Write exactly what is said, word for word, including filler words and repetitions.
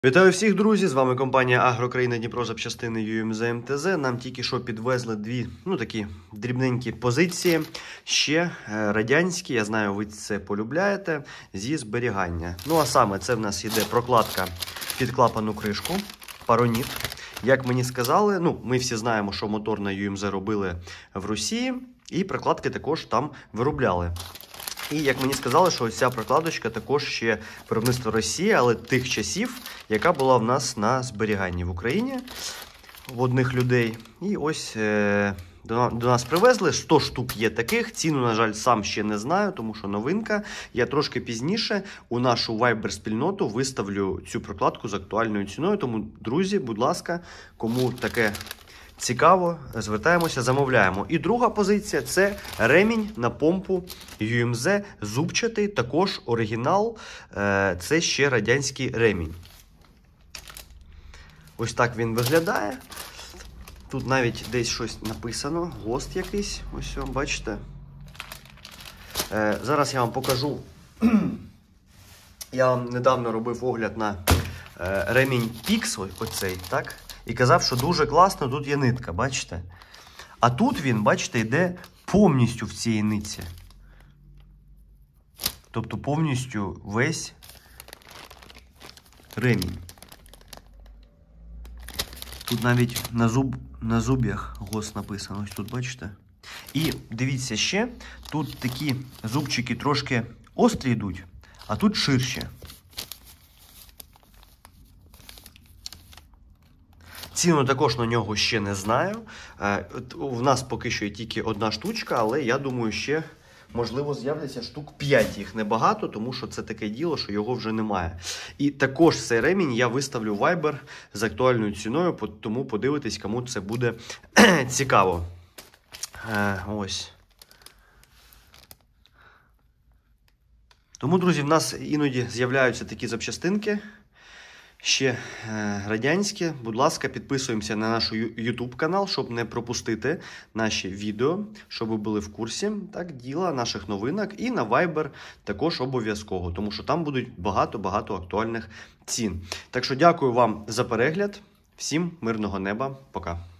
Вітаю всіх, друзі! З вами компанія Агрокраїна Дніпро, запчастини ю ем зет ем те зет. Нам тільки що підвезли дві, ну такі дрібненькі позиції, ще радянські, я знаю, ви це полюбляєте, зі зберігання. Ну а саме це в нас йде прокладка під клапану кришку, пароніт. Як мені сказали, ну ми всі знаємо, що мотор на ю ем зет робили в Росії, і прокладки також там виробляли. І як мені сказали, що ця прокладочка також ще виробництво Росії, але тих часів, яка була в нас на зберіганні в Україні в одних людей. І ось е, до, до нас привезли, сто штук є таких, ціну, на жаль, сам ще не знаю, тому що новинка. Я трошки пізніше у нашу Viber-спільноту виставлю цю прокладку з актуальною ціною, тому, друзі, будь ласка, кому таке цікаво, звертаємося, замовляємо. І друга позиція – це ремінь на помпу ю ем зет, зубчатий, також оригінал, це ще радянський ремінь. Ось так він виглядає. Тут навіть десь щось написано, ГОСТ якийсь, ось, бачите. Зараз я вам покажу, я вам недавно робив огляд на ремінь Пікс, оцей, так? І казав, що дуже класно, тут є нитка, бачите? А тут він, бачите, йде повністю в цій нитці. Тобто повністю весь ремінь. Тут навіть на, зуб, на зуб'ях ГОСТ написано, ось тут, бачите? І дивіться ще, тут такі зубчики трошки острі йдуть, а тут ширші. Ціну також на нього ще не знаю. У нас поки що є тільки одна штучка, але я думаю, ще, можливо, з'являться штук п'ять, їх небагато, тому що це таке діло, що його вже немає. І також цей ремінь я виставлю в Viber з актуальною ціною, тому подивитись, кому це буде цікаво. Ось. Тому, друзі, в нас іноді з'являються такі запчастинки. Ще е, радянські. Будь ласка, підписуємося на наш YouTube канал, щоб не пропустити наші відео, щоб ви були в курсі так, діла, наших новинок. І на Viber також обов'язково, тому що там будуть багато-багато актуальних цін. Так що дякую вам за перегляд. Всім мирного неба. Пока.